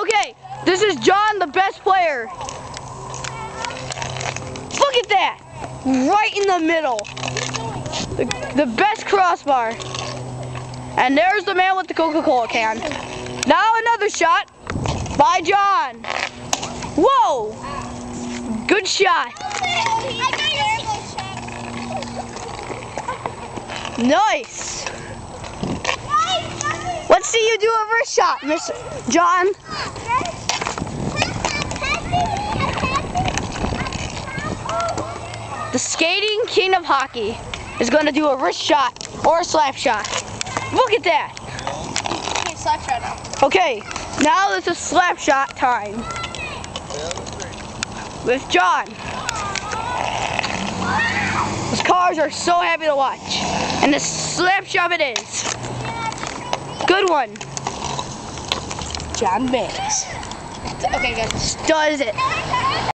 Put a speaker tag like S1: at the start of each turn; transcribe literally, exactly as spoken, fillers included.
S1: Okay, this is John, the best player. Look at that, right in the middle. The, the best crossbar. And there's the man with the Coca-Cola can. Now another shot by John. Whoa, good shot. Nice. Let's see you do a wrist shot, Miss John. The skating king of hockey is going to do a wrist shot or a slap shot. Look at that.
S2: Okay, slap shot now.
S1: Okay, now this is slap shot time with John. Those cars are so happy to watch. And the slap shot it is. Good one. John Banks.
S2: Okay, guys.
S1: Does it.